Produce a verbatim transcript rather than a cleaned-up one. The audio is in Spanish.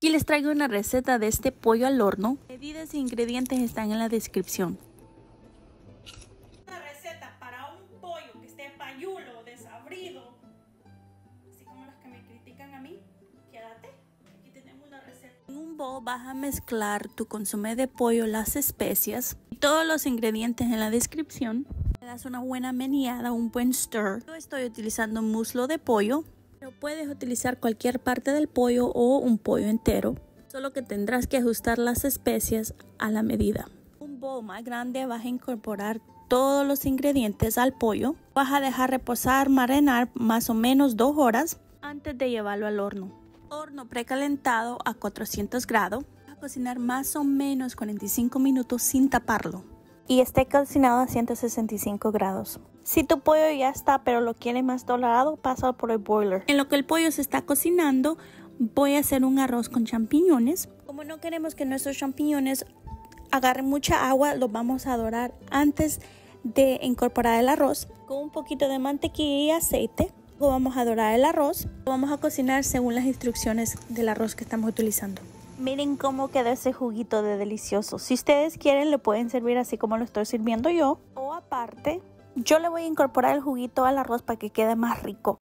Aquí les traigo una receta de este pollo al horno. Medidas e ingredientes están en la descripción. Una receta para un pollo que esté payulo, desabrido, así como los que me critican a mí. Quédate, aquí tenemos una receta. En un bowl vas a mezclar tu consomé de pollo, las especias y todos los ingredientes en la descripción. Le das una buena meneada, un buen stir. Yo estoy utilizando muslo de pollo, pero puedes utilizar cualquier parte del pollo o un pollo entero. Solo que tendrás que ajustar las especias a la medida. En un bowl más grande vas a incorporar todos los ingredientes al pollo. Vas a dejar reposar, marinar más o menos dos horas antes de llevarlo al horno. Horno precalentado a cuatrocientos grados. Vas a cocinar más o menos cuarenta y cinco minutos sin taparlo. Y esté cocinado a ciento sesenta y cinco grados. Si tu pollo ya está pero lo quieres más dorado, pasa por el boiler. En lo que el pollo se está cocinando, voy a hacer un arroz con champiñones. Como no queremos que nuestros champiñones agarren mucha agua, los vamos a dorar antes de incorporar el arroz. Con un poquito de mantequilla y aceite, luego vamos a dorar el arroz. Lo vamos a cocinar según las instrucciones del arroz que estamos utilizando. Miren cómo queda ese juguito de delicioso. Si ustedes quieren, le pueden servir así como lo estoy sirviendo yo. O aparte, yo le voy a incorporar el juguito al arroz para que quede más rico.